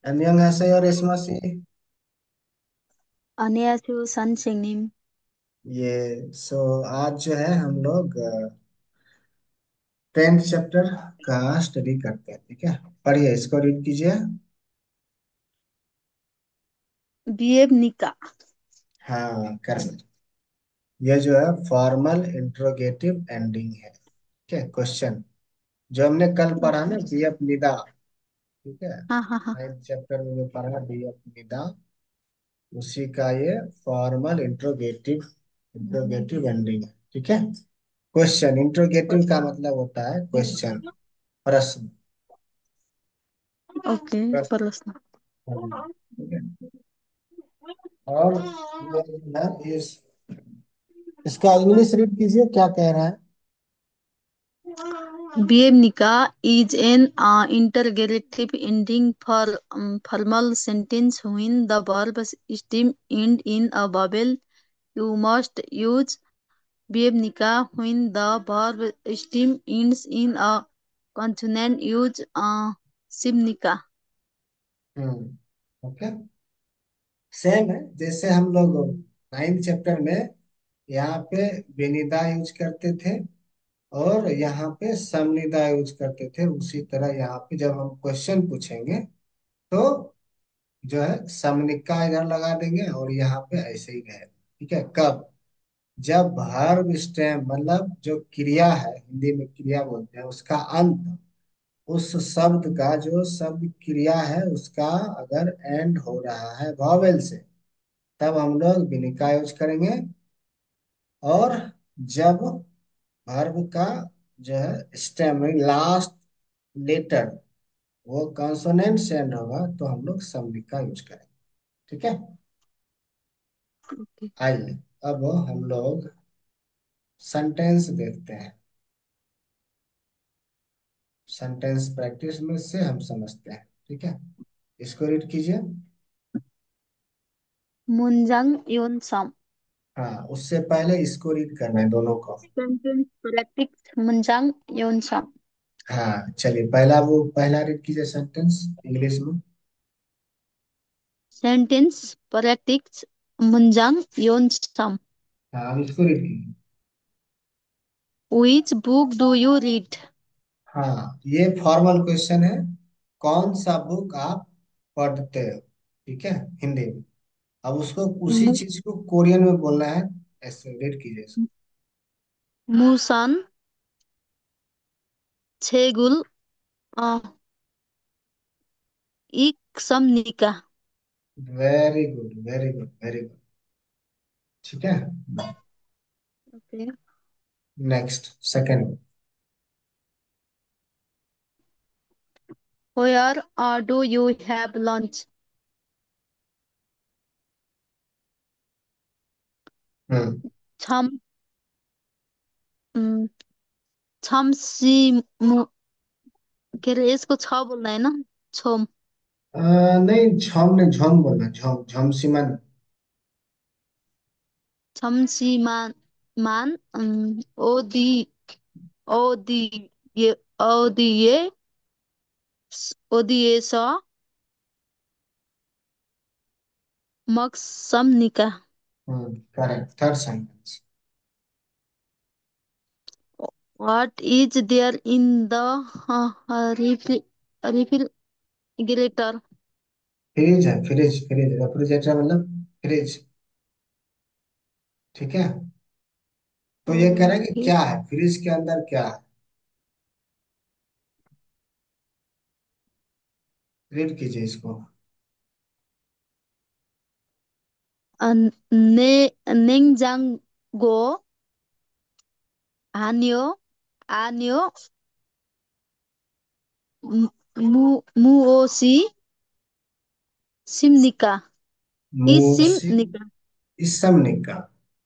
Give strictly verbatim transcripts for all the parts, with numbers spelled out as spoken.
안녕하세요 रेशमा सी। 안녕하세요, 선생님. ये सो आज जो है हम लोग टेंथ चैप्टर का स्टडी करते हैं, ठीक है। पढ़िए, इसको रीड कीजिए। बिएबनिका। हाँ, करेक्ट। ये जो है फॉर्मल इंट्रोगेटिव एंडिंग है, ठीक है। क्वेश्चन जो हमने कल पढ़ा ना, बीएफ निदा, ठीक है। हाँ हाँ हाँ। नाइन्थ चैप्टर में जो पढ़ा बीएफ निदा, उसी का ये फॉर्मल इंट्रोगेटिव इंट्रोगेटिव एंडिंग है, ठीक है। क्वेश्चन इंट्रोगेटिव का मतलब होता है क्वेश्चन, प्रश्न। ओके, प्रश्न, प्रश्न। हाँ, ठीक है। और ये जो है इस इसका इंग्लिश रीड कीजिए, क्या कह रहा है। Biebnika is an uh, interrogative ending for um, formal sentence when the verb stem end in a vowel. You must use Biebnika when the verb stem ends in a consonant. Use uh, Sibnika. Hmm, okay. Same है जैसे हम लोग ninth chapter में यहाँ पे बेनिदा use करते थे और यहाँ पे समनिदा यूज करते थे, उसी तरह यहाँ पे जब हम क्वेश्चन पूछेंगे तो जो है समनिका इधर लगा देंगे और यहाँ पे ऐसे ही रहेगा, ठीक है। कब? जब वर्ब स्टेम मतलब जो क्रिया है, हिंदी में क्रिया बोलते हैं, उसका अंत, उस शब्द का जो शब्द क्रिया है उसका अगर एंड हो रहा है वॉवेल से, तब हम लोग विनिका यूज करेंगे। और जब वर्ब का जो है स्टेम लास्ट लेटर वो कॉन्सोनेंट से एंड होगा तो हम लोग समनिका यूज करेंगे, ठीक है। Okay. आइए अब हम लोग सेंटेंस देखते हैं। सेंटेंस प्रैक्टिस में से हम समझते हैं, ठीक है। इसको रीड कीजिए। 문장 이온섬. हाँ, उससे पहले इसको रीड करना है दोनों को। Sentence practice 문장 이온섬. हाँ चलिए, पहला वो पहला रीड कीजिए सेंटेंस इंग्लिश में। Sentence practice 문장 이온섬. हाँ, अब इसको रीड कीजिए। Which book do you read? हाँ, ये फॉर्मल क्वेश्चन है। कौन सा बुक आप पढ़ते हो, ठीक है, हिंदी में। अब उसको उसी 무, चीज को कोरियन में बोलना है, ऐसे रीड कीजिए इसको। 무슨 책을 어, 읽습니까? Very good, very good, very good, ठीक है। Okay. Next, second. Where uh, do you have lunch? Hmm. 참, 음, 잠시 무, 그래 इसको छ बोलना है ना? 좀 अ, नहीं, झम नहीं, झम बोलना, झम झमसीमन। 잠시만 만 음, 어디 어디에 어디에 어디에서 먹습니까? Hmm, correct. Third sentence. What is there in the uh, uh, refri- refrigerator? Fridge है, फ्रिज, फ्रिज रेफ्रिजरेटर मतलब फ्रिज, ठीक है। तो ये कह रहा है कि Okay. क्या है फ्रिज के अंदर, क्या है। रीड कीजिए इसको। 아, 내 냉장고 아니요 아니요 무, 무 무엇이 있습니까? मूसी, 있습니까? इसमने का।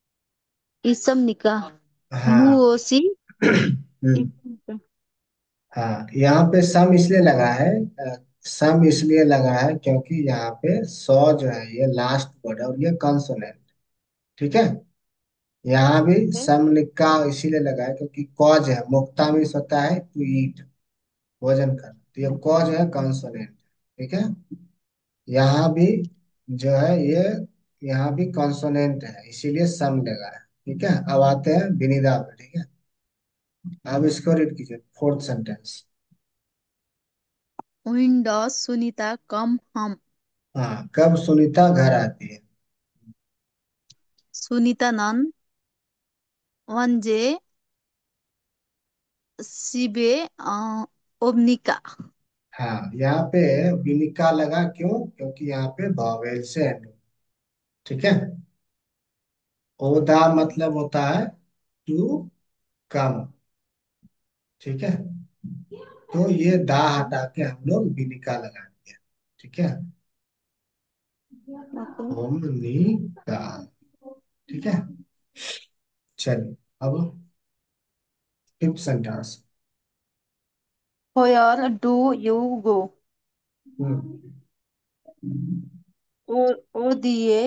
있습니까? हाँ। 무엇이 हम्म, 있습니까? हाँ, यहाँ पे सम इसलिए लगा है, अ, सम इसलिए लगा है क्योंकि यहाँ पे सौ जो है ये लास्ट वर्ड है और ये कॉन्सोनेंट, ठीक है। यहाँ भी Okay. सम का इसीलिए लगा है क्योंकि कॉज है, मुक्ता में होता है टू ईट, भोजन करना, तो ये कॉज है कॉन्सोनेंट, ठीक है। यहाँ भी जो है ये, यहाँ भी कॉन्सोनेंट है, इसीलिए सम लगा है। ठीक है, अब आते हैं विनिदा पे। ठीक है, अब इसको रीड कीजिए, fourth sentence. When does Sunita come home? हाँ, कब सुनीता घर आती है? सुनीता는 언제 집에 어, 옵니까? हाँ, यहाँ पे विनिका लगा, क्यों? क्योंकि यहाँ पे vowel से end। ठीक है, ओदा मतलब होता है टू कम। ठीक है, तो ये दा हटा के हम लोग विनिका लगाएंगे। ठीक है, Okay. ओमनिका। ठीक है, चलिए अब fifth sentence. Where do you go? ओ ओदिए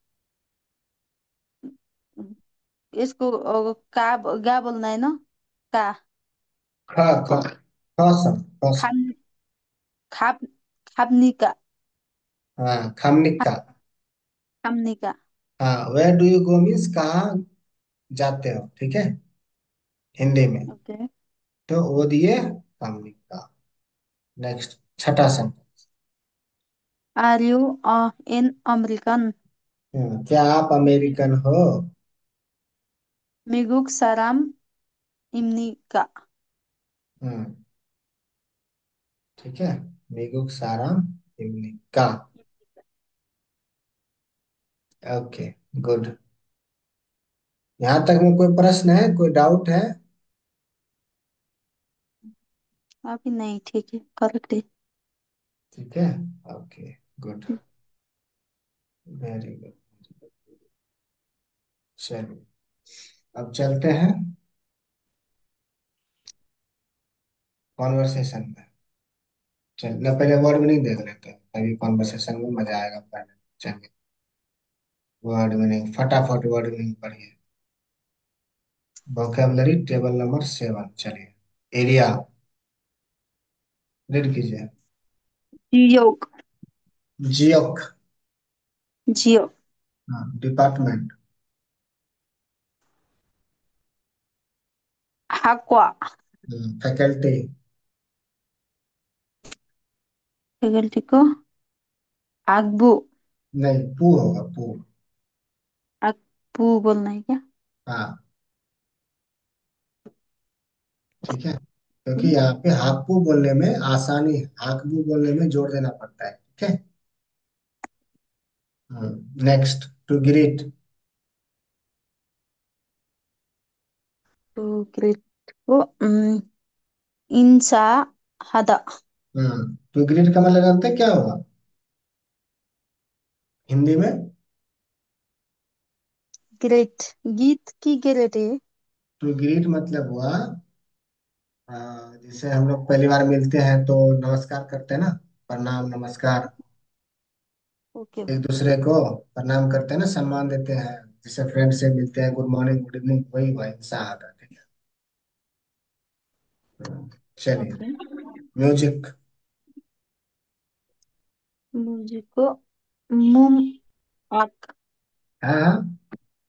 इसको अ, का क्या बोलना है ना का ख ख ख सम ख सम। खान खाप खापनिका हाँ, खमनिका। खामनिका। हाँ, where do you go means कहाँ जाते हो। ठीक है, हिंदी में। ओके। तो वो दिए खमनिका। नेक्स्ट, छठा sentence. Are you an American? Hmm, क्या आप अमेरिकन हो? मिगुक साराम इमनिका। हम्म, ठीक है, मिगुक साराम हिमनिका। Okay, good. यहाँ तक में कोई प्रश्न है, कोई डाउट है? अभी नहीं, ठीक है, करेक्ट है। ठीक है, ओके, गुड, वेरी गुड। चलिए, अब चलते हैं कॉन्वर्सेशन में। चल ना, पहले वर्ड मीनिंग देख लेते हैं, अभी कॉन्वर्सेशन में मजा आएगा पहले। चलिए, वर्ड मीनिंग फटाफट, वर्ड मीनिंग पढ़िए। Vocabulary table number seven. चलिए, एरिया रीड कीजिए। जियो। जियोक। जियो। हाँ, डिपार्टमेंट। हाक्वा। फैकल्टी। फैकल्टी को आगबू। नहीं, पू होगा, पू। आगबू बोलना है क्या? हाँ, ठीक है, क्योंकि यहाँ पे हाकपू बोलने में आसानी है, हाकबू बोलने में जोर देना पड़ता है। ठीक है, नेक्स्ट, टू ग्रीट। तो ग्रेट को इंसा हदा। हम्म, टू ग्रीट का मतलब जानते हैं क्या होगा हिंदी में? ग्रेट गीत की ग्रेट है। टू ग्रीट मतलब हुआ, अ, जैसे हम लोग पहली बार मिलते हैं तो नमस्कार करते हैं ना, प्रणाम नमस्कार, ओके। एक दूसरे को प्रणाम करते हैं ना, सम्मान देते हैं। जैसे फ्रेंड से मिलते हैं, गुड मॉर्निंग गुड इवनिंग, वही हुआ इंसान आता है। ठीक है, चलिए, ओके। म्यूजिक। मुझे को मुम आक। हाँ हाँ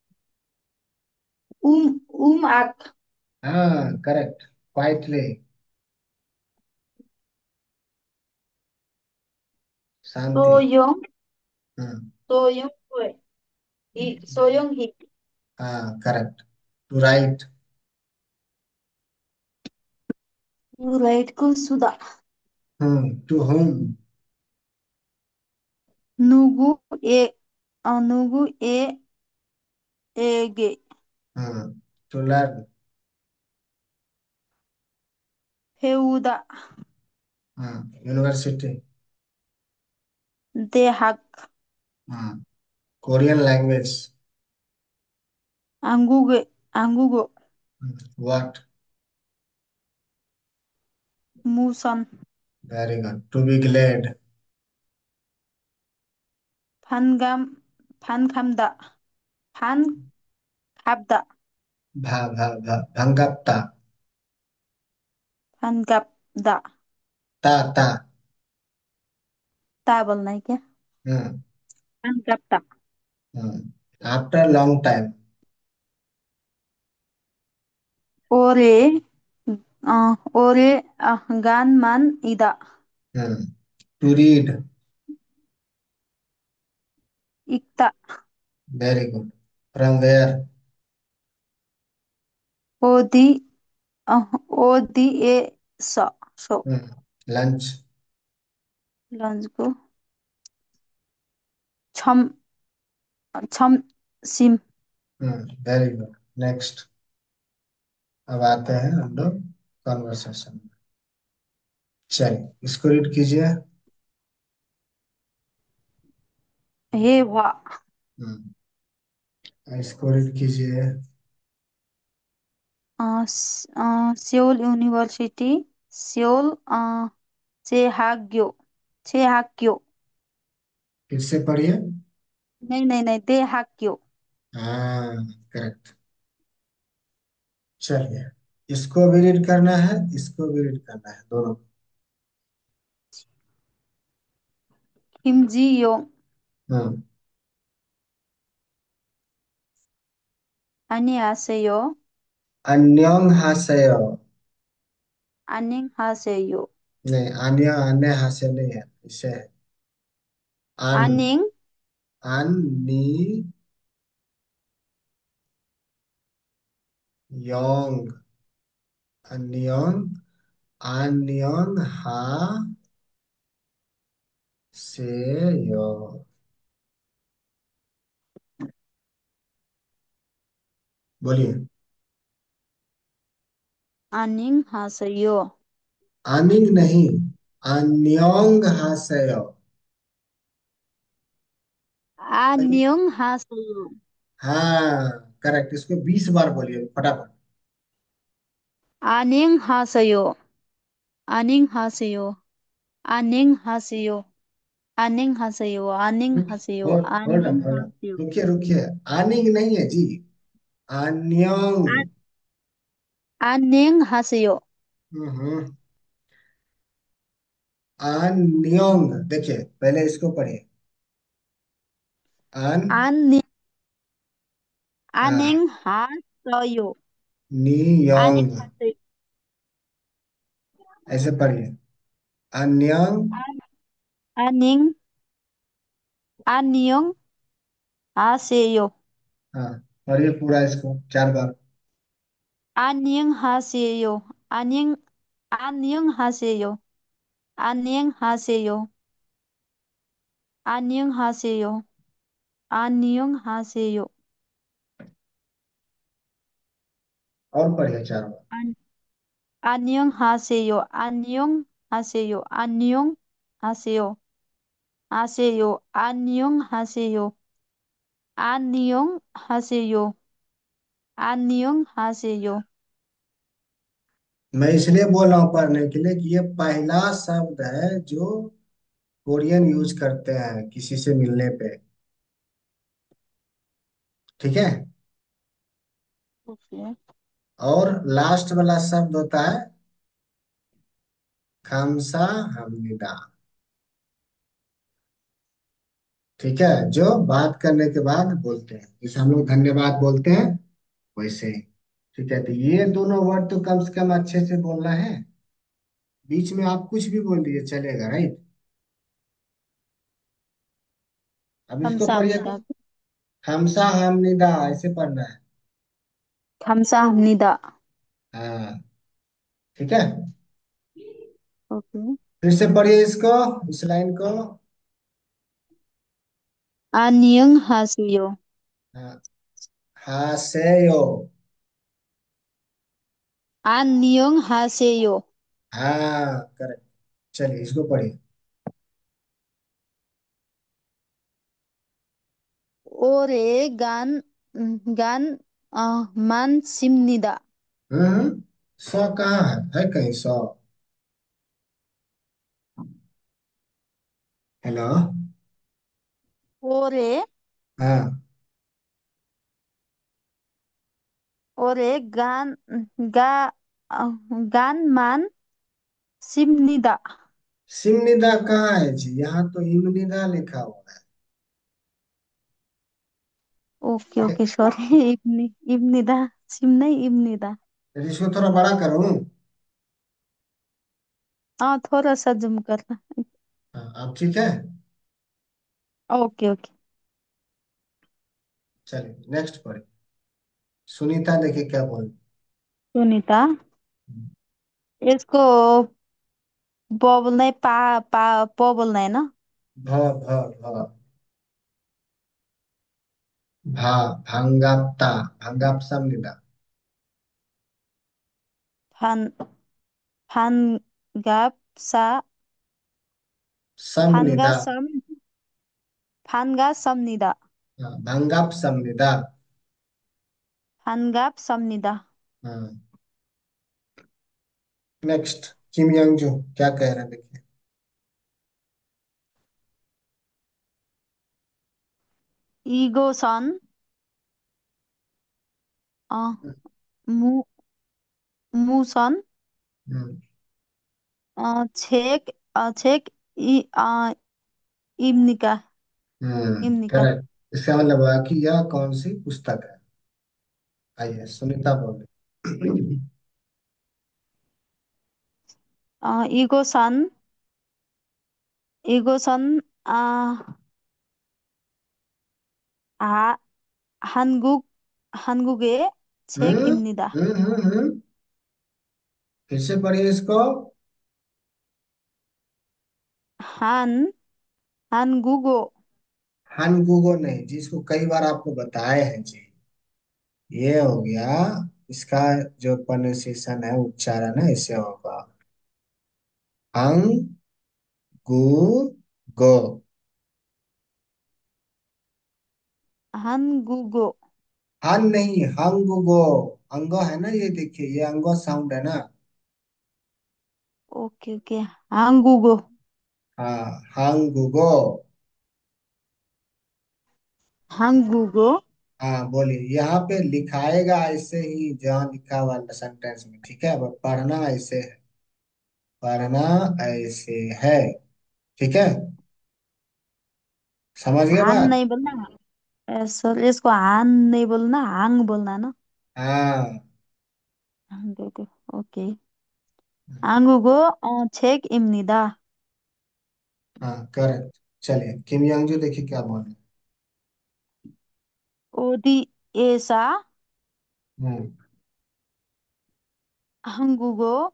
उम उम आक। हाँ, करेक्ट, क्वाइटली, शांति। सोयोंग। हम्म, सोयोंग हुए। ही सोयोंग ही। हाँ, करेक्ट, टू राइट। राइट को सुधा। Hmm, to home. नुगु ए अ, नुगु ए एगे। Hmm, to learn. हेउदा। Hmm, university. देहाक। Hmm, Korean language. अंगुगे अंगुगो। व्हाट। मूसन। Very good, to be glad. फानगाम फानखामदा। फान खाबदा। भा भा भा भंगप्ता। फानगाबदा। ता ता। ता बोलना है क्या? हाँ Jakarta. हाँ। After long time. Ore, uh, ore uh, ganman ida. हाँ। To read. Ikta. Very good. From where. Odi, uh, odi e so. So, lunch. let's go. Cham, cham, sim. Very good. Next. अब आते हैं हम लोग conversation में। चलिए इसको read कीजिए। He wa. हम्म, इसको रीड कीजिए। Uh, S- uh, Seoul University. Seoul, uh, Chehagyo. Chehagyo. फिर से पढ़िए। नहीं नहीं नहीं, Dehakyo. हाँ करेक्ट। चलिए इसको भी रीड करना है, इसको भी रीड करना है, दोनों को। Kim Ji Young. हम्म। 안녕하세요. अन्योंग हास्य। 안녕하세요. नहीं, अन्य अन्य हास्य नहीं है, इसे है अन। 안녕, अन्नी योंग। अन्योंग। अन्योंग हा से यो। बोलिए। 안녕하세요. अनिंग नहीं, अन्योंग हास्य। 안녕하세요. हाँ करेक्ट, इसको बीस बार बोलिए फटाफट। 안녕하세요. 안녕하세요. 안녕하세요. 안녕하세요. 안녕하세요. Hold hold up hold up. 안녕하세요. रुकिए रुकिए। अनिंग नहीं है जी, अन्योंग। 안- 안녕하세요. हम्म। अन्योंग। देखिए पहले इसको पढ़िए। अन। 안녕, हाँ। 안녕하세요. नियोंग। 안녕하세요. ऐसे पढ़िए। अन्योंग। 안- 안녕, 안녕하세요. हाँ पढ़िए पूरा इसको चार बार। 안녕하세요. 안녕, 안녕하세요. 안녕하세요. 안녕하세요. 안녕하세요. और पढ़िए चार बार। 안, 안녕하세요. 안녕하세요. 안녕하세요. 하세요. 안녕하세요. 안녕하세요. 안녕하세요. मैं इसलिए बोल रहा हूँ पढ़ने के लिए कि ये पहला शब्द है जो कोरियन यूज करते हैं किसी से मिलने पे। ठीक है। ओके। और लास्ट वाला शब्द होता है खामसा हमनिदा। ठीक है, जो बात करने के बाद बोलते हैं, जैसे हम लोग धन्यवाद बोलते हैं वैसे ही। ठीक है, तो ये दोनों वर्ड तो कम से कम अच्छे से बोलना है। बीच में आप कुछ भी बोल दीजिए चलेगा, राइट। अब इसको पढ़िए। 감사합니다. खामसा हमनिदा ऐसे पढ़ना है। 감사합니다. हाँ ठीक है। ओके। फिर से पढ़िए इसको, इस लाइन को। 안녕하세요. हाँ। हासेयो। 안녕하세요. हाँ करेक्ट। चलिए इसको पढ़िए। 오래간 간 어, 많습니다. हम्म। सौ कहाँ है है कहीं सौ? हेलो। 오래 हाँ। 오래간 가 어, 간 많습니다. सिमनिदा कहाँ है जी? यहाँ तो इमनिदा लिखा हुआ ओके है। ओके सॉरी इब्नी इब्निदा। सिम नहीं इब्निदा। फिर इसको थोड़ा बड़ा करूँ? हाँ थोड़ा सा जूम करना। हाँ, अब ठीक है। Okay okay. चलिए नेक्स्ट पढ़े। सुनीता देखिए क्या बोल। सुनीता। इसको प बोलना है पा पा प बोलना है ना। भ भ भ भा भांगाप्ता भांगाप समनिदा। फान फान गाप सा फानगा समनिदा। सम फानगा समनिदा। हाँ, भांगाप समनिदा। फानगाप समनिदा। हाँ। नेक्स्ट किम यंग जो क्या कह रहे हैं देखिए। ईगो सन अ मु मुसन हम्म। अ छेक अ छेक इ अ इम्निका हम्म इम्निका। करेक्ट। इसका मतलब हुआ कि यह कौन सी पुस्तक है। आइए सुनीता बोले। अ ईगो सन ईगो सन अ 하 한국 한국의 हम्म 책입니다. हम्म हम्म हम्म। फिर से पढ़िए इसको। 한 한국어 हानगुगो नहीं जी, इसको कई बार आपको बताए हैं जी। ये हो गया। इसका जो प्रोनाउंसिएशन है, उच्चारण है, इसे होगा अंग गु गो। 한국어 हन नहीं, हंगुगो। अंगो है ना, ये देखिए ये अंगो साउंड है ना। 오케이 오케이 한국어 हाँ, हंगुगो। 한국어 हाँ बोलिए, यहाँ पे लिखाएगा ऐसे ही जहाँ लिखा हुआ सेंटेंस में, ठीक है। अब पढ़ना ऐसे है। पढ़ना ऐसे है। ठीक है। समझ गए 한 बात? नहीं बोलना सॉरी इसको हान नहीं बोलना हांग बोलना है ना। हाँ। 한국어 오케이 한국어 어, 책입니다. हाँ करेक्ट। चलिए किम यंग जो देखिए क्या बोल रहे 어디에서 हैं। हम्म 한국어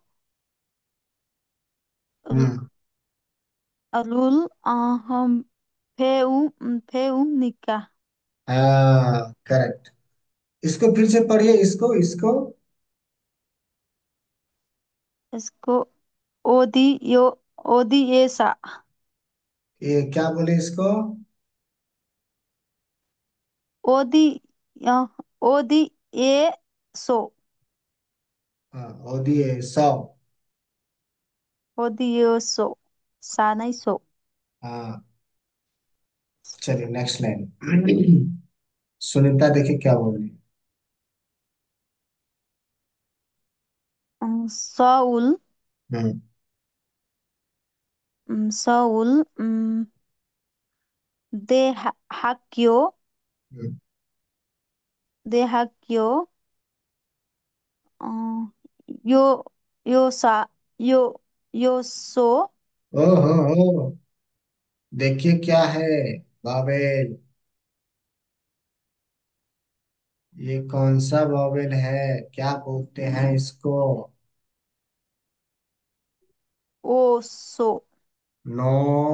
हम्म। 룰 어, 음, 배움 음, 배웁니까? हाँ करेक्ट। इसको फिर से पढ़िए, इसको इसको। इसको 어디요 어디에서 ये क्या बोले इसको? 어디, 어, 어디에서, हाँ, ओदिए सौ। 어디에서, 사나이소, हाँ। चलिए नेक्स्ट लाइन। सुनीता देखिए क्या बोल रही है। 음, 서울, हम्म 음, 서울, 음, 대학교, हम्म। 대학교, 어, 요, 요사, 요, 요소, ओ हो हो, देखिए क्या है। बाबेल। ये कौन सा बाबेल है? क्या बोलते हैं इसको? ओसो, नो।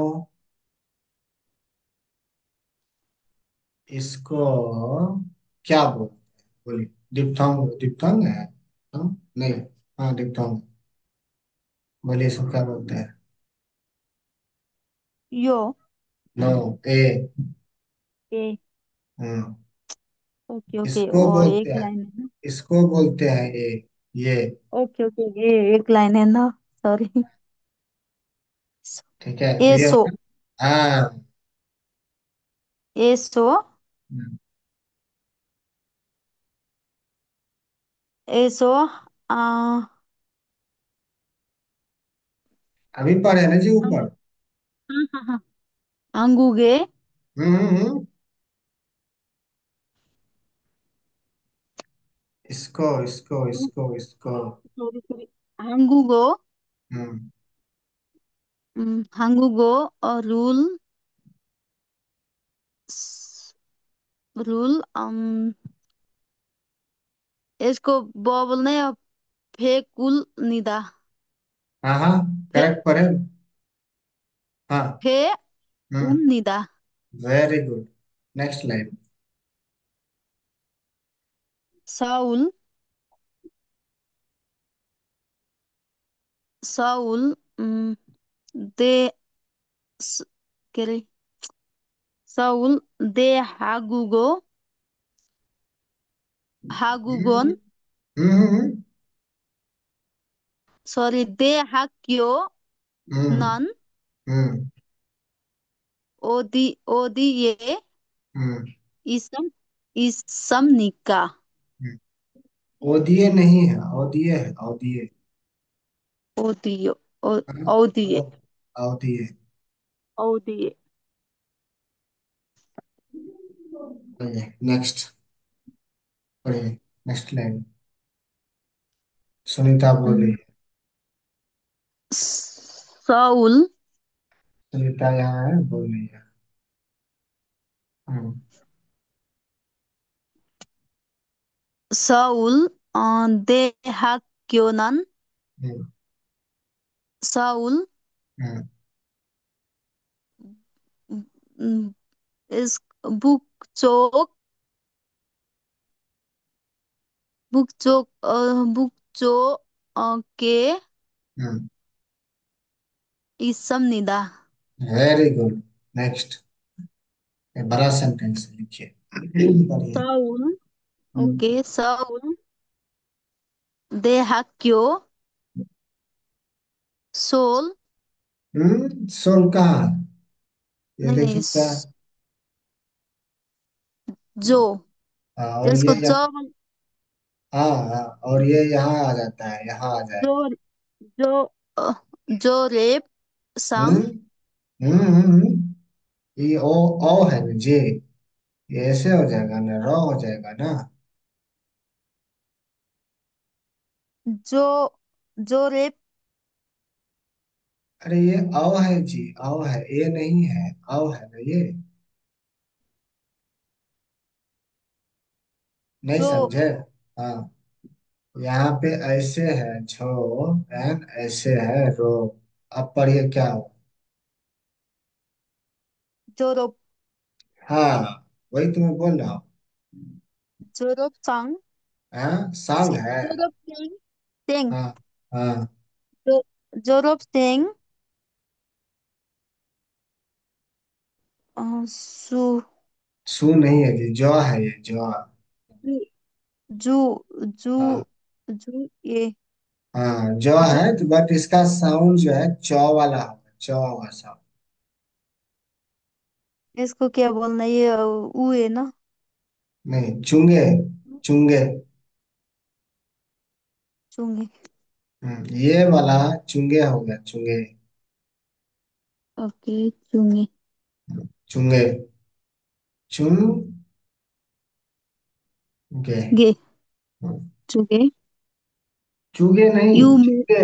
इसको क्या बोलते हैं बोलिए। डिप्थोंग डिप्थोंग है? हाँ? नहीं। हाँ डिप्थोंग। बोलिए इसको क्या बोलते हैं? यो, नो। ए। ए, हम्म। ओके ओके इसको ओ बोलते एक हैं, लाइन है ना। इसको बोलते हैं ये ये ओके ओके ये एक लाइन है ना। सॉरी। ठीक है, तो ये एसो, होगा। हाँ। एसो, हम्म। एसो, आ अभी पढ़े ना जी हाँ ऊपर। हाँ हाँ। अंगूगे। हम्म हम्म, हम्म। इसको इसको इसको इसको। Sorry sorry. 한국어, हम्म। 음, 한국어 और रूल रूल um, इसको ब बोलना है या फेकुलनिदा। हाँ हाँ, फे करेक्ट पढ़े। हाँ। हम्म। फेउननिदा। Very good. Next line. Seoul Seoul um, de s- ¿qué le- Saul de Hagugo हम्म Hagugon, हम्म हम्म sorry, de Hakyo हम्म nan हम्म odi odie हम्म, isam isam nika। हम्म। ओदिए नहीं है, ओदिए है, ओदिए। ओदियो ओ हाँ, ओदिए ओ- ओदिए। ओदिए। नेक्स्ट पढ़िए। Next line. सुनीता बोल रही um, है। साउल सुनीता यहाँ है, बोल रही है। हम्म साउल de Hakyo nan हम्म साउल हम्म um, इस बुकचोक बुकचोक अ, बुकचो अ, के हम्म। इसमनिदा। Very good. नेक्स्ट। बड़ा सेंटेंस लिखिए। पढ़िए। साउल हम्म okay Seoul de Hakyo Seoul हम्म, सोल कहाँ है? ये नहीं नहीं देखिए क्या है? स- जो हाँ, और इसको ये जो यहाँ। हाँ हाँ, और ये यहाँ आ जाता है, यहाँ आ जो जाएगा। जो अ, जो रेप हम्म संग हम्म हम्म हम्म। ये ओ ओ है ना जे। ये ऐसे हो जाएगा ना, रॉ हो जाएगा ना। जो जो रेप अरे ये औ है जी, औ है, ए नहीं है, औ है ना ये। नहीं जो समझे? हाँ। यहाँ पे ऐसे है झो, एन ऐसे है रो। अब पढ़िए क्या हो। जो रोप हाँ, वही तुम्हें बोल रहा हूँ। जो रोप संग हाँ, सांग है। जो रोप सेंग सेंग हाँ हाँ। जो जो रोप सेंग अ, सु सू नहीं है जी, जौ है ये, जौ। जू जू हाँ जू ये हाँ, जौ जू है तो, बट इसका साउंड जो है चौ वाला होगा, चौ का साउंड। इसको क्या बोलना है? ये अ, ऊ है ना। नहीं, चुंगे। चुंगे। चुंगी हम्म, ये वाला चुंगे हो गया, चुंगे। ओके चुंगी चुंगे। चुंगे। गे हम्म, चुगे चुगे नहीं, यू में चुंगे।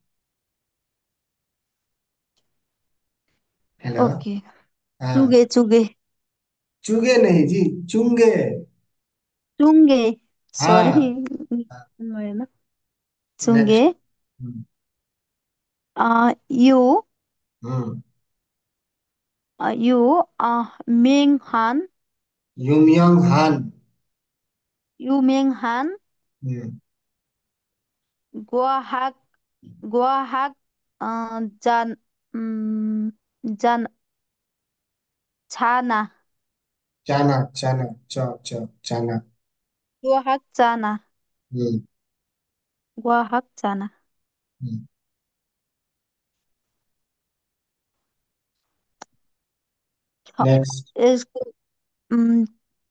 हेलो। ओके हाँ। चुगे चुगे चुगे नहीं जी, चुंगे। चुंगे सॉरी हाँ। मैं ना चुंगे नेक्स्ट। आ यू हम्म। आ, यू आ मेंग हान यूमयंग हान। यू मेंग हान हम्म। गुआहाक गुआहाक आ, जान उम, जान छाना चाना चाना, च च चाना। गुआहाक जाना हम्म गुआहाक जाना हम्म। हाँ, नेक्स्ट। इसको उम,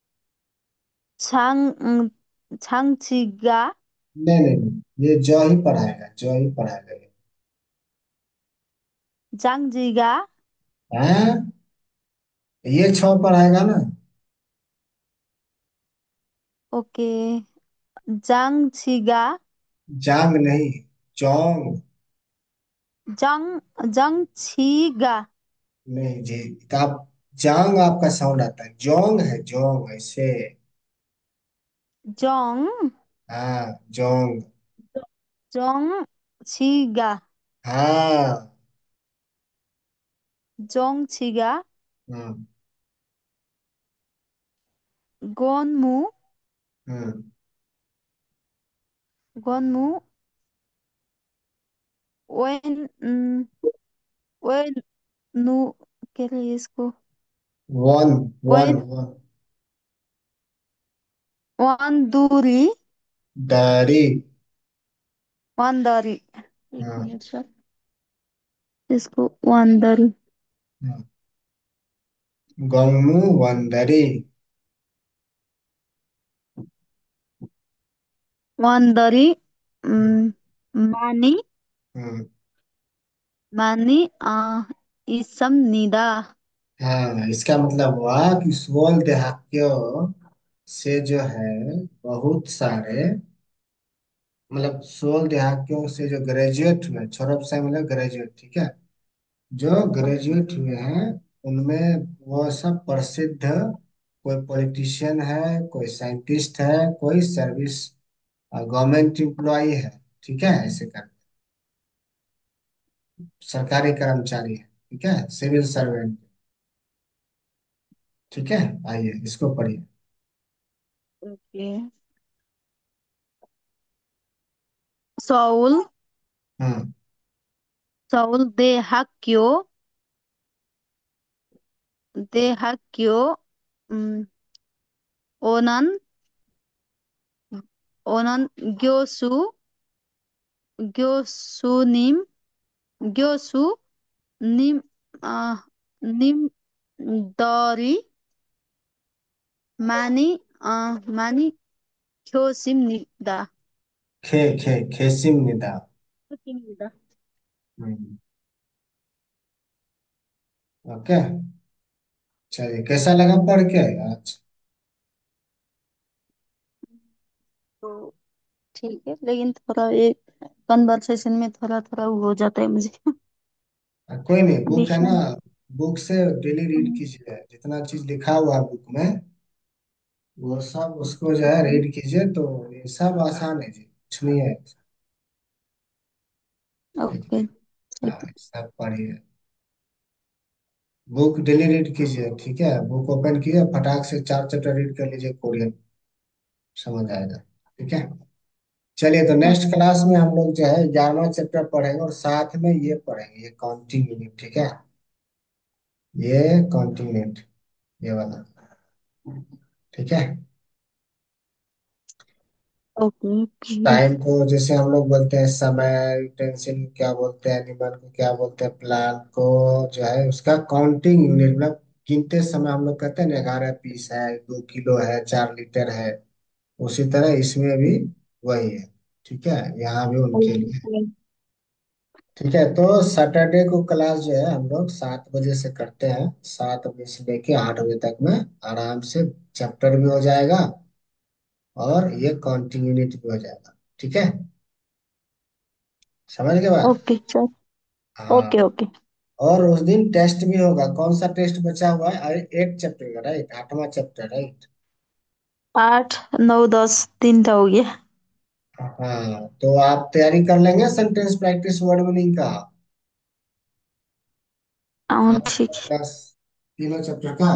छांग उम, छांगछिगा। नहीं नहीं नहीं, ये जौ ही पढ़ाएगा, जौ ही पढ़ाएगा ये। जांजिगा। हैं? ये छह पर आएगा ना। ओके। जांगछिगा। जांग नहीं, जोंग। जंग जंगछिगा। नहीं जी, तो आप जांग आपका साउंड आता है, जोंग है, जोंग ऐसे। जोंग हाँ, जोंग। जोंगछिगा। हाँ। जोंगछिगा। हम्म। गोनमू। हम्म। गोनमू। वेन वेन नु क्या है इसको? वन। वन वेन वन। वांदुरी। डरी। वांदरी। एक हाँ। Minute sir. इसको वांदरी। हाँ। गंगू वंदरी। वांदरी। हम्म। उम, मानी। हम्म। मानी आ इसम निदा। हाँ, इसका मतलब हुआ कि सोल देहातियों से जो है बहुत सारे, मतलब सोल देहातियों से जो ग्रेजुएट हुए, छोरब से मतलब ग्रेजुएट, ठीक है, जो ग्रेजुएट हुए हैं उनमें वो सब प्रसिद्ध, कोई पॉलिटिशियन है, कोई साइंटिस्ट है, कोई सर्विस गवर्नमेंट एम्प्लॉय है, ठीक है, ऐसे कर, सरकारी कर्मचारी है, ठीक है, सिविल सर्वेंट, ठीक है। आइए इसको पढ़िए। ओके। सौल। हम्म। सौल दे हाक्यो। दे हाक्यो। उम, ओनन। ओनन ग्योसु। ग्योसु निम। ग्योसु निम आ, निम दरी। मानी आ, मानी ख्योसिम निदा। खे खे खेसिम निदा। ख्योसिम निदा। हम्म। ओके। चलिए, कैसा लगा पढ़ के आज? तो ठीक है, लेकिन थोड़ा एक कन्वर्सेशन में थोड़ा थोड़ा वो हो जाता है मुझे। कोई नहीं, बुक बीच है में। ना, बुक से डेली रीड कीजिए, जितना चीज लिखा हुआ है बुक में वो सब उसको जो है रीड कीजिए, तो ये सब आसान है जी, कुछ नहीं है। ओके। हाँ, सब पढ़िए, बुक डेली रीड कीजिए, ठीक है, बुक ओपन कीजिए, फटाक से चार चैप्टर रीड कर लीजिए कोरियन, समझ आएगा, ठीक है। चलिए, तो नेक्स्ट क्लास में हम लोग जो है ग्यारहवा चैप्टर पढ़ेंगे और साथ में ये पढ़ेंगे, ये काउंटिंग यूनिट, ठीक है, ये काउंटिंग यूनिट, ये वाला, ठीक है। ओके। टाइम को जैसे हम लोग बोलते हैं समय, यूटेंसिल क्या बोलते हैं, एनिमल को क्या बोलते हैं, प्लांट को जो है उसका काउंटिंग यूनिट, मतलब गिनते समय हम लोग कहते हैं ना, ग्यारह पीस है, दो किलो है, चार लीटर है, उसी तरह इसमें भी वही है, ठीक है, यहाँ भी उनके लिए है। ठीक है, तो सैटरडे को क्लास जो है हम लोग सात बजे से करते हैं, सात बजे से लेके आठ बजे तक में आराम से चैप्टर भी हो जाएगा और ये काउंटिंग यूनिट भी हो जाएगा, ठीक है, समझ के बाद। Okay sir. ओके हाँ। ओके। और उस दिन टेस्ट भी होगा, कौन सा टेस्ट बचा हुआ है? अरे एक चैप्टर का, राइट, आठवां चैप्टर, राइट। आठ नौ दस तीन था हो गया। हाँ, तो आप तैयारी कर लेंगे सेंटेंस प्रैक्टिस वर्ड मीनिंग का, हाँ आठ ठीक नौ है। दस, तीनों चैप्टर का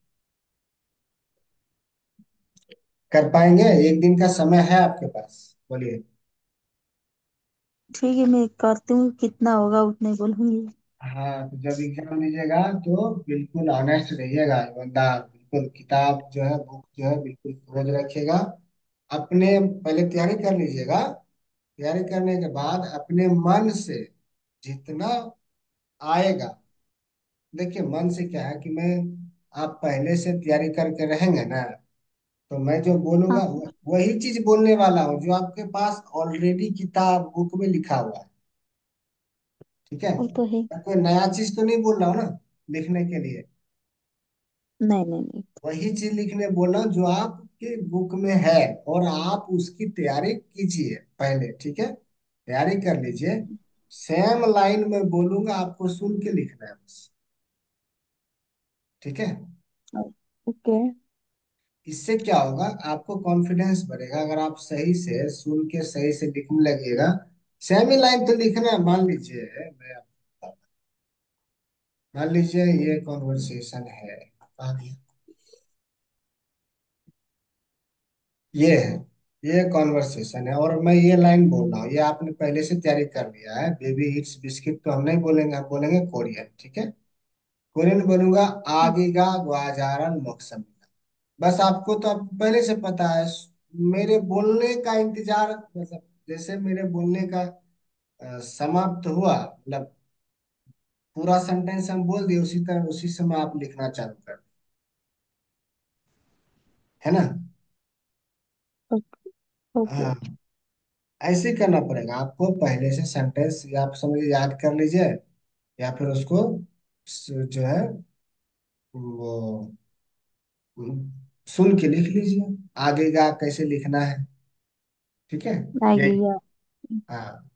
कर पाएंगे? एक दिन का समय है आपके पास, बोलिए। ठीक है, मैं करती हूँ, कितना होगा उतने बोलूंगी। हाँ, तो जब एग्जाम लीजिएगा तो बिल्कुल ऑनेस्ट रहिएगा, ईमानदार, बिल्कुल किताब जो है, बुक जो है बिल्कुल खोज रखिएगा, अपने पहले तैयारी कर लीजिएगा, तैयारी करने के बाद अपने मन से जितना आएगा, देखिए मन से क्या है कि मैं, आप पहले से तैयारी करके रहेंगे ना, तो मैं जो बोलूंगा हाँ। वह- वही चीज बोलने वाला हूँ जो आपके पास ऑलरेडी किताब बुक में लिखा हुआ है, ठीक है, वो तो है। मैं कोई नया चीज तो नहीं बोल रहा हूँ ना लिखने के लिए। नहीं नहीं नहीं। वही चीज लिखने बोला जो आपके बुक में है, और आप उसकी तैयारी कीजिए पहले, ठीक है, तैयारी कर लीजिए। सेम लाइन में बोलूंगा, आपको सुन के लिखना है बस। ठीक है। ओके। इससे क्या होगा, आपको कॉन्फिडेंस बढ़ेगा अगर आप सही से सुन के सही से लिखने लगिएगा। सेम ही लाइन तो लिखना है। मान लीजिए मैं आपको बताता हूं। मान लीजिए ये कॉन्वर्सेशन है, आ गया, ये है, ये कॉन्वर्सेशन है, और मैं ये लाइन बोल रहा हूँ, ये आपने पहले से तैयारी कर लिया है। बेबी इट्स बिस्किट तो हम नहीं बोलेंगे, हम बोलेंगे कोरियन, ठीक है। कोरियन बोलूंगा, आगीगा ग्वाजारन मोक्सम। बस आपको तो अब पहले से पता है। मेरे बोलने का इंतजार, मतलब जैसे मेरे बोलने का अ, समाप्त हुआ, मतलब पूरा सेंटेंस हम बोल दिए, उसी तरह उसी समय आप लिखना चालू कर, है ना। ओके। हाँ, ऐसे ही करना पड़ेगा आपको। पहले से सेंटेंस या आप समझिए याद कर लीजिए, या फिर उसको स- जो है वो सुन के लिख लीजिए, आगे का कैसे लिखना है। ठीक है, यही। आइए। हाँ,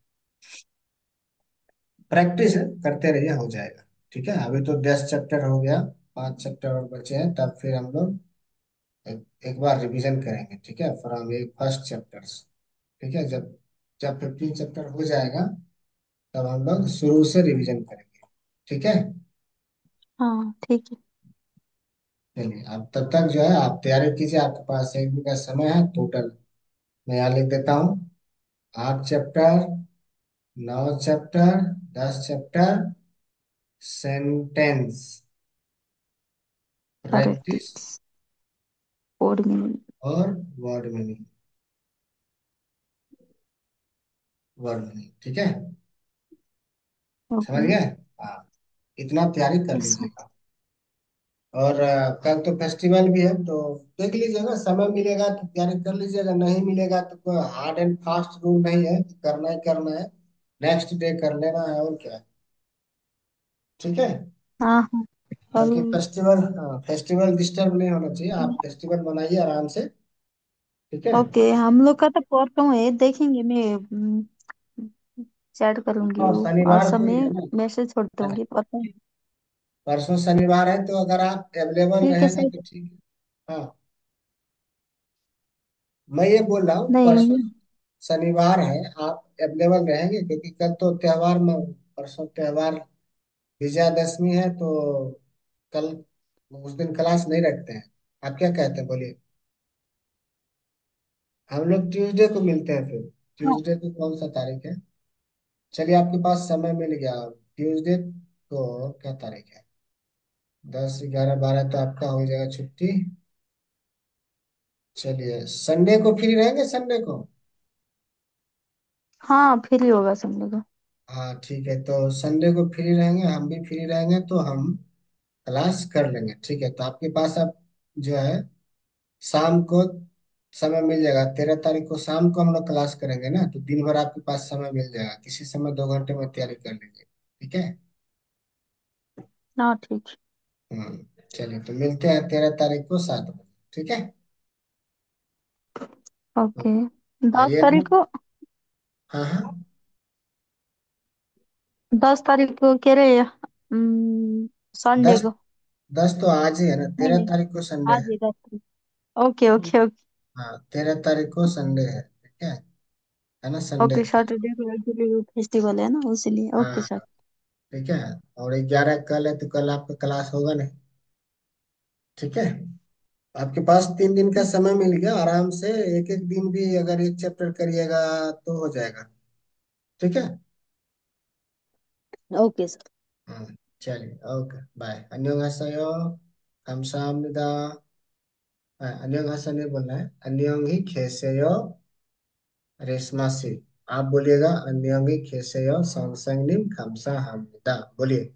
प्रैक्टिस है, करते रहिए, हो जाएगा। ठीक है, अभी तो दस चैप्टर हो गया, पांच चैप्टर और बचे हैं, तब फिर हम लोग एक, एक बार रिवीजन करेंगे, ठीक है, फ्रॉम ए फर्स्ट चैप्टर्स। ठीक है, जब जब फिफ्टीन चैप्टर हो जाएगा, तब हम लोग शुरू से रिवीजन करेंगे। ठीक है। हाँ ठीक है। चलिए, अब तब तक जो है आप तैयारी कीजिए, आपके पास एक दिन का समय है टोटल। मैं यहाँ लिख देता हूँ, आठ चैप्टर, नौ चैप्टर, दस chapter, sentence practice practice code meaning. और वर्ड मीनिंग, वर्ड मीनिंग, ठीक है। समझ ओके। गए। हाँ, इतना तैयारी कर यस सर। लीजिएगा। और अ, कल तो फेस्टिवल भी है, तो देख लीजिएगा, समय मिलेगा तो तैयारी कर लीजिएगा, नहीं मिलेगा तो कोई हार्ड एंड फास्ट रूल नहीं है कि करना ही करना है, नेक्स्ट डे कर लेना है, और क्या है। ठीक है। हाँ हाँ। कल। बाकी फेस्टिवल, हाँ, फेस्टिवल डिस्टर्ब नहीं होना चाहिए, आप फेस्टिवल मनाइए आराम से। ठीक है। ओके, हम लोग का तो परसों है, देखेंगे। मैं चैट करूंगी और वो, और शनिवार को ही समय है ना। मैसेज छोड़ दूंगी परसों। परसों शनिवार है, तो अगर आप अवेलेबल ठीक है रहेंगे सर। तो ठीक है। हाँ, मैं ये बोल रहा हूँ, परसों नहीं। शनिवार है, आप अवेलेबल रहेंगे, क्योंकि कल तो त्योहार में, परसों त्योहार विजयादशमी है, तो कल उस दिन क्लास नहीं रखते हैं। आप क्या कहते हैं, बोलिए। हम लोग ट्यूसडे को मिलते हैं फिर। हाँ ट्यूसडे को कौन सा तारीख है? चलिए, आपके पास समय मिल गया। ट्यूसडे को क्या तारीख है? दस ग्यारह बारह, तो आपका हो जाएगा छुट्टी। चलिए, संडे को फ्री रहेंगे, संडे को। हाँ, फिर ही होगा संडे को। हाँ ठीक है, तो संडे को फ्री रहेंगे, हम भी फ्री रहेंगे, तो हम क्लास कर लेंगे। ठीक है, तो आपके पास अब जो है शाम को समय मिल जाएगा। तेरह तारीख को शाम को हम लोग क्लास करेंगे ना, तो दिन भर आपके पास समय मिल जाएगा, किसी समय दो घंटे में तैयारी कर लेंगे। ठीक है। हाँ ठीक। हम्म। चलिए, तो मिलते हैं तेरह तारीख को सात बजे। ठीक है। तो ओके। दस आइएगा। तारीख को। हाँ हाँ। दस तारीख को कह रहे, संडे दस को। दस तो आज ही है ना, नहीं तेरह नहीं, तारीख को संडे आज है। ही दस तारीख। Okay okay okay. हाँ, तेरह तारीख को संडे है, ठीक है है ना, संडे ओके, को। सैटरडे को एक्चुअली फेस्टिवल है ना, इसीलिए। हाँ ओके सर। हाँ, ठीक है। और ग्यारह कल है, तो कल आपका क्लास होगा नहीं। ठीक है। आपके पास तीन दिन का समय मिल गया, आराम से एक एक दिन भी अगर एक चैप्टर करिएगा तो हो जाएगा। ठीक है। Okay sir. हाँ, चलिए, ओके, बाय, अन्योन्हासेयो, 감사합니다। अन्योन्हासेयो नहीं बोलना है, अन्योन्ही खेसेयो रेशमासी। आप बोलिएगा, अन्योन्ही खेसेयो 선생님 감사합니다, बोलिए।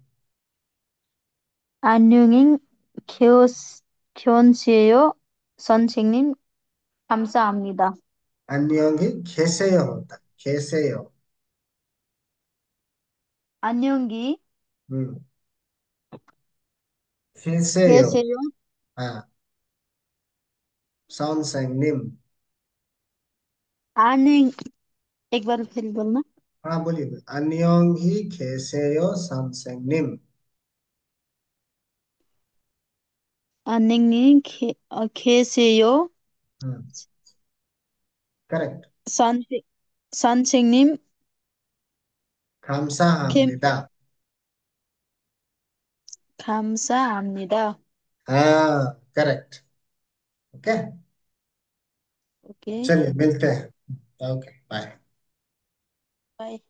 안녕히 교, 교세요, 선생님. 감사합니다. अन्योन्ही खेसेयो होता है, खेसेयो। 안녕히 हम्म। फिर से यो। 계세요? हाँ। सॉन्सेंगनिम। 안녕 एक बार फिर बोलना। हाँ बोलिए बोलिए। अन्योंग ही खेसेयो सॉन्सेंगनिम। 안녕히 계, 어, 계세요? हम्म। करेक्ट। 선생, 선생님, 캠, 감사합니다। 감사합니다. हाँ करेक्ट। ओके। ओके, चलिए मिलते हैं। Okay bye. बाय।